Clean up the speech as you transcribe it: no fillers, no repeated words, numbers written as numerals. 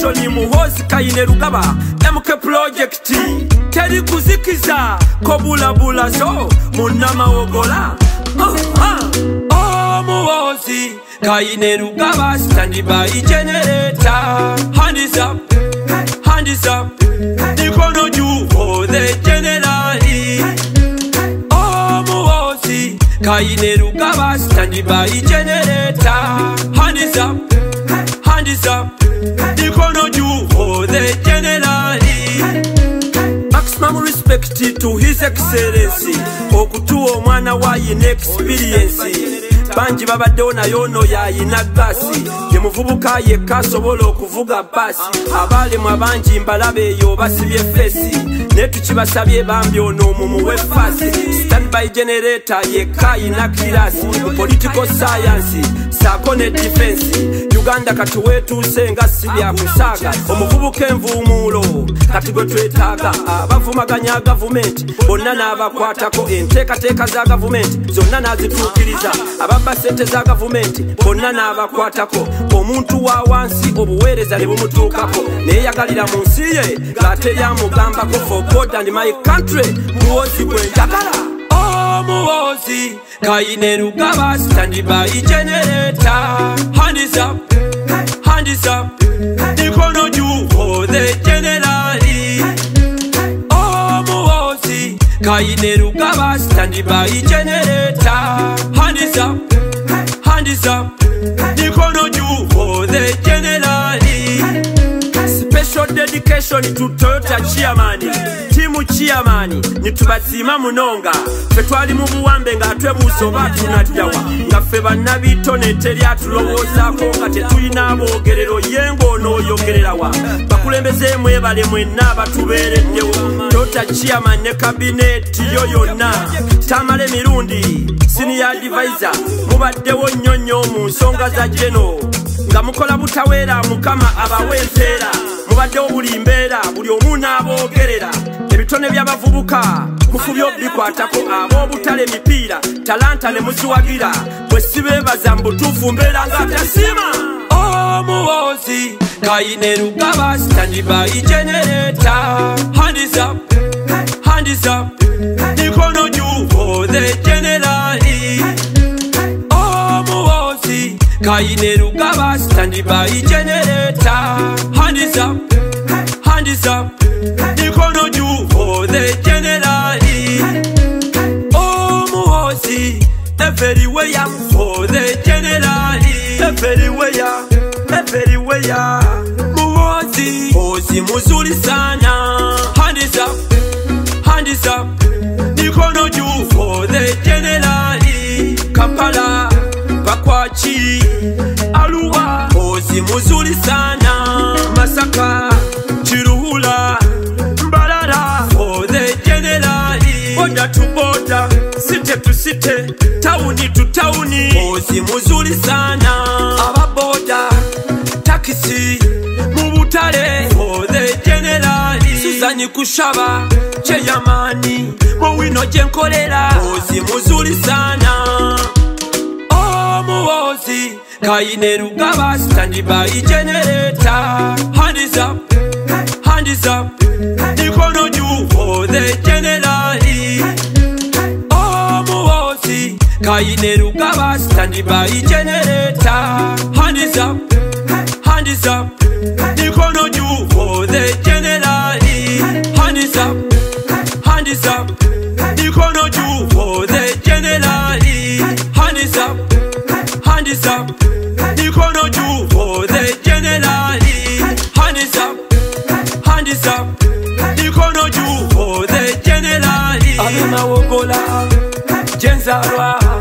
dedication muhoozi kayine rugaba MK project teri kuzikiza kobulabula zo munamawogola muhoozi kayine rugaba stand by generator. Hand is up, hand is up, mikono juu for the generali. Muhoozi kayine rugaba stand by generator. Hand is up, hand is up, mikono juu for the generali. Maximum respect to his excellency okutuwa omwana wa yine experience. Banji babaddewo naye ono yayina gasi ye muvubuka yekka asobola okuvuga basi. Abaalemu abangi mbalabe eyo basibye fesi naye tukibasabye bambi ono omumuwe fasi. Standby generator yekka ayina kirasi mu political science saako ne defense. Uganda kati weetuuse nga si byakusaaga omuvubuka envuumuulo kati gwe twetaaga. Abavumaganya gavumenti bonna n'abakwatako enteekateeka za gavumenti zonna n'azituukiriza. Ababba ssente za gavumenti bonna n'abakwatako. Omuntu wa wansi obuweereza ne bumutuukako neeyagalira mu nsi ye ng'ate yamugambako for God and my country. Muhoozi gwe njagala. Muhoozi kayine rugaba stand by generator. Hand is up, hand is up, mikono juu for the generali. Muhoozi kayine rugaba stand by generator. Hand is up, hand is up, mikono juu for the generali. Special dedication to Toyota chairman, timu chairman nitubazima munonga. Ffe twali mu buwambe nga twebuuza oba tunaddawa nga ffe bannabitone teri atulowoozaako nga tetulina aboogerero ye ng'onooyogererawa. Bakulembeze mwebale mwenna abatubeereddewo. Toyota chairman ne kabineeti yo yonna tamale mirundi senior advisor mubaddewo nnyonnyo mu nsonga za geno nga mukola butaweera mukama abawe empeera. Mubaddewo buli mbeera buli omu n'aboogerera. Ebitone by'abavubuka mufubye obikwatako ab'obutale mipiira talanta ne muziwagira bwe sibeebaza mu butuufu mbeera nga tasima. Muhoozi kayine rugaba stand by generator. Hand is up, hand is up, mikono juu for the generali. Muhoozi kayine rugaba stand by generator. Hand is up, hand is up, mikono juu for the generali. Muhoozi everywhere for the generali. Everywhere, everywhere. Muhoozi muzuri sana. Hand is up, hand is up, mikono juu for the generali. Kampala, Bakwachi, Arua. Muhoozi muzuri sana. Masaka, Chiruhula, Mbarara for the generali. Border to border, city to city, tauni to tauni. Muhoozi muzuri sana. Ababoda, takisi, mubutale for the generali. Suzanyi kushaba, cheyamani, mwino jenkolera. Muhoozi muzuri sana. Muhoozi kayine rugaba stand by generator. Hand is up, hand is up, mikono juu for the generali. Muhoozi kayine rugaba stand by generator. Hand is up, hand is up, mikono juu for the generali. Hand is up, hand is up, mikono juu for the generali. Hand is up, hand is up, mikono juu for the generali. Hand is up, hand is up, mikono juu for the generali. Abemawogola, jenzarwa.